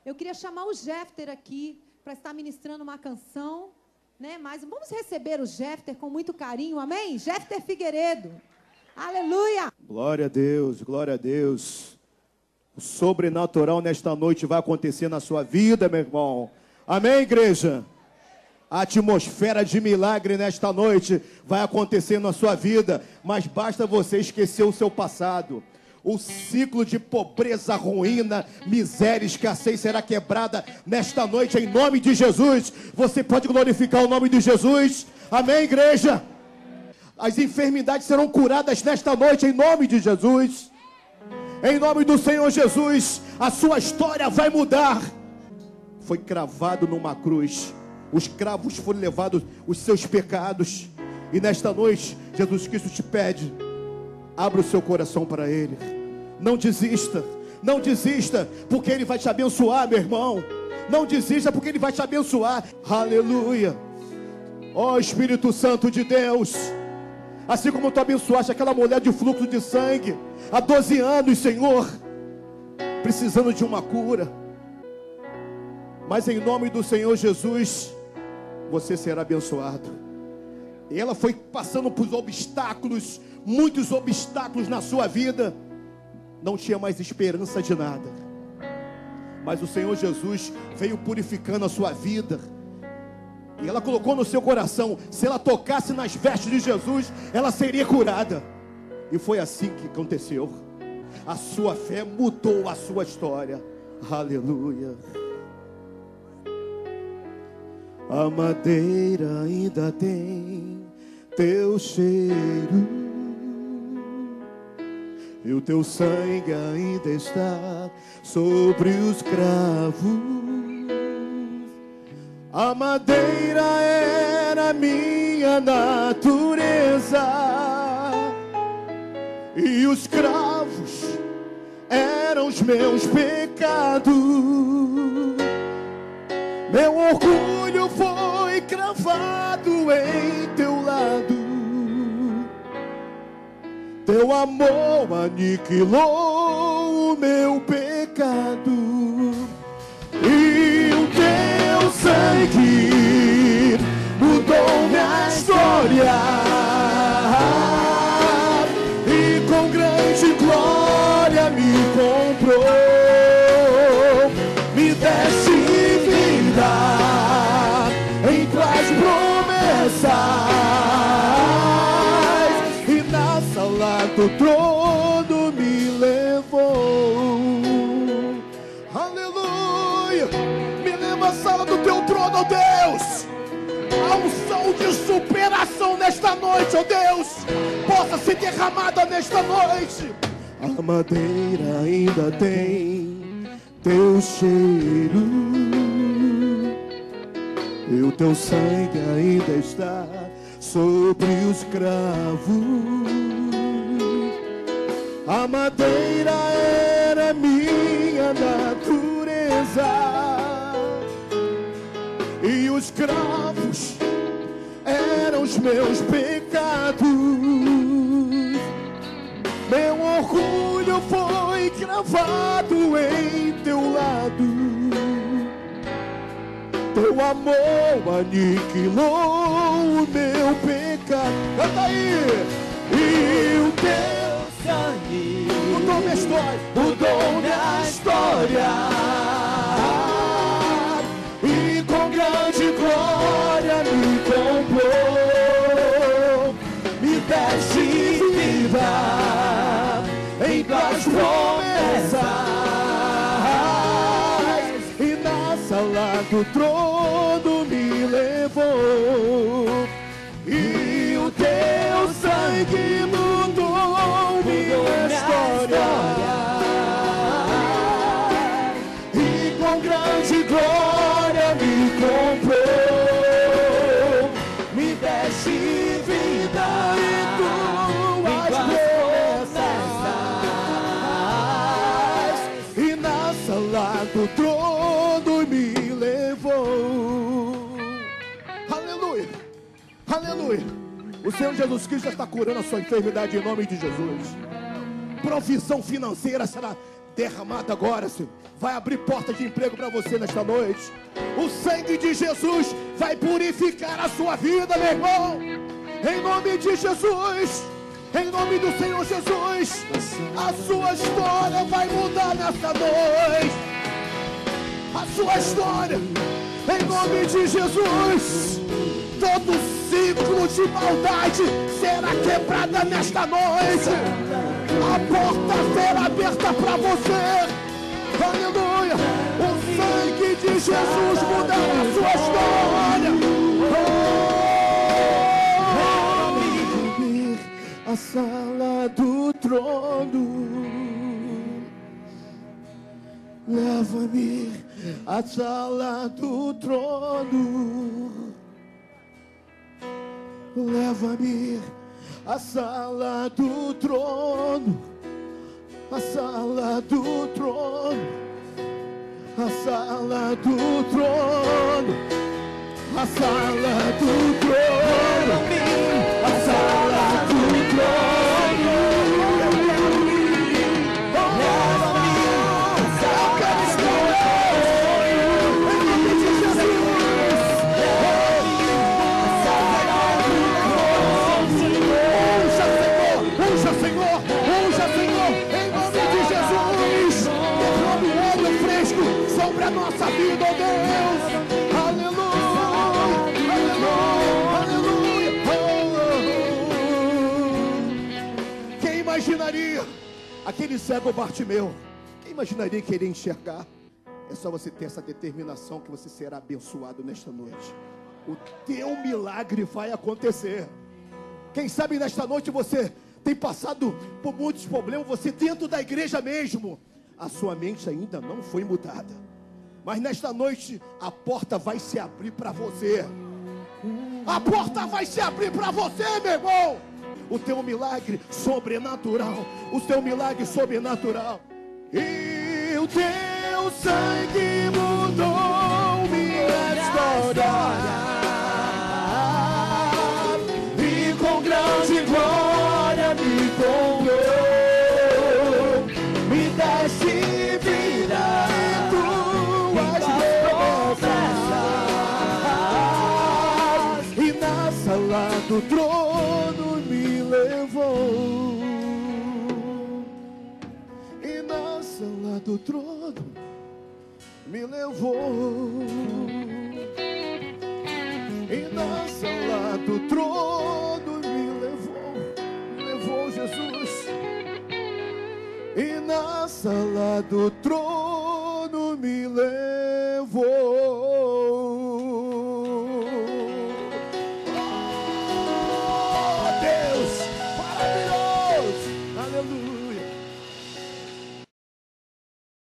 Eu queria chamar o Jefter aqui para estar ministrando uma canção, né? Mas vamos receber o Jefter com muito carinho, amém? Jefter Figueiredo. Aleluia! Glória a Deus, glória a Deus. O sobrenatural nesta noite vai acontecer na sua vida, meu irmão. Amém, igreja? A atmosfera de milagre nesta noite vai acontecer na sua vida, mas basta você esquecer o seu passado. O ciclo de pobreza, ruína, miséria, escassez será quebrada nesta noite em nome de Jesus. Você pode glorificar o nome de Jesus. Amém, igreja? As enfermidades serão curadas nesta noite em nome de Jesus. Em nome do Senhor Jesus, a sua história vai mudar. Foi cravado numa cruz. Os cravos foram levados os seus pecados. E nesta noite, Jesus Cristo te pede, abra o seu coração para Ele. Não desista, não desista, porque Ele vai te abençoar, meu irmão. Não desista, porque Ele vai te abençoar. Aleluia. Ó Espírito Santo de Deus, assim como tu abençoaste aquela mulher de fluxo de sangue há 12 anos, Senhor, precisando de uma cura. Mas em nome do Senhor Jesus, você será abençoado. E ela foi passando por obstáculos, muitos obstáculos na sua vida. Não tinha mais esperança de nada. Mas o Senhor Jesus veio purificando a sua vida. E ela colocou no seu coração, se ela tocasse nas vestes de Jesus, ela seria curada. E foi assim que aconteceu. A sua fé mudou a sua história. Aleluia. A madeira ainda tem teu cheiro, e o teu sangue ainda está sobre os cravos. A madeira era minha natureza, e os cravos eram os meus pecados. Meu orgulho foi cravado em teu lado, teu amor aniquilou o meu pecado, e o teu sangue mudou minha história, e com grande glória me comprou, me deste em tuas promessas, e na sala do trono me levou. Aleluia! Me leva à sala do teu trono, ó Deus. A unção de superação nesta noite, ó Deus, possa ser derramada nesta noite. A madeira ainda tem teu cheiro, e o teu sangue ainda está sobre os cravos. A madeira era minha natureza, e os cravos eram os meus pecados. Meu orgulho foi cravado em teu lado, teu amor aniquilou o meu pecado. Canta aí! E o teu sangue mudou minha história, mudou minha história, e com grande glória me comprou, me deste vida em tuas promessas, sala do trono me levou, e o teu sangue mudou minha história, e com grande glória me comprou, me deste vida em tuas promessas, e na sala do trono me levou. Aleluia, aleluia. O Senhor Jesus Cristo está curando a sua enfermidade em nome de Jesus. Provisão financeira será derramado agora, Senhor, vai abrir porta de emprego para você nesta noite. O sangue de Jesus vai purificar a sua vida, meu irmão. Em nome de Jesus, em nome do Senhor Jesus, a sua história vai mudar nesta noite. A sua história, em nome de Jesus. Todo ciclo de maldade será quebrada nesta noite. A porta será aberta para você. Aleluia. O sangue de Jesus mudará a sua história. A sala do trono, leva-me à sala do trono, leva-me à sala do trono, a sala do trono, a sala do trono, a sala do trono, a sala do trono. Nossa vida, oh Deus, aleluia, aleluia, aleluia. Quem imaginaria aquele cego Bartimeu? Quem imaginaria que ele ia enxergar? É só você ter essa determinação que você será abençoado nesta noite. O teu milagre vai acontecer. Quem sabe nesta noite você tem passado por muitos problemas, você dentro da igreja mesmo, a sua mente ainda não foi mudada. Mas nesta noite a porta vai se abrir para você. A porta vai se abrir para você, meu irmão. O teu milagre sobrenatural. O teu milagre sobrenatural. E o teu sangue mudou minha história. E com grande glória me comprou. Me deste vida. Lá do trono me levou, e na sala do trono me levou, e na sala do trono me levou Jesus, e na sala do trono me levou.